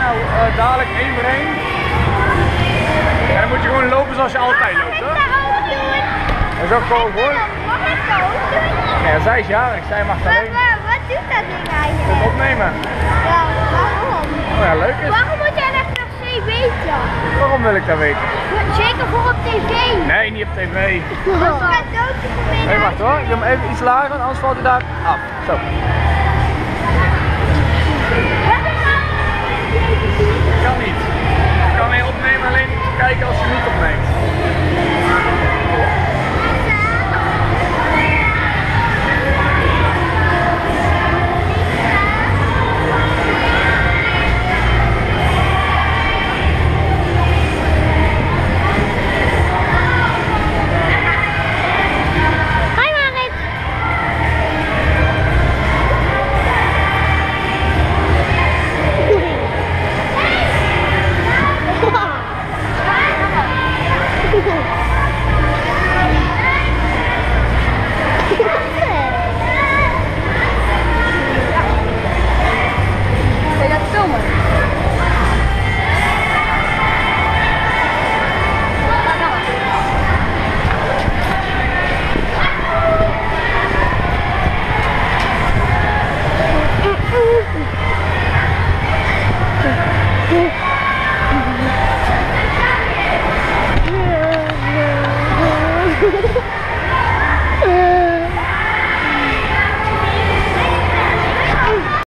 Nou, dadelijk 1 voor 1. En dan moet je gewoon lopen zoals je altijd loopt, hoor. Dat is ook gewoon hoor. Mag ik dat ook doen? Ja, zij is jarig, zij mag het alleen. Wat doet dat ding eigenlijk? Het opnemen. Ja, waarom? Oh ja, leuk is. Waarom moet jij dat per se weten? Waarom wil ik dat weten? Zeker voor op tv. Nee, niet op tv. Dat is een cadeautje voor mij. Hé, wacht hoor. Ik doe hem even iets lager, anders valt hij daar af. Zo.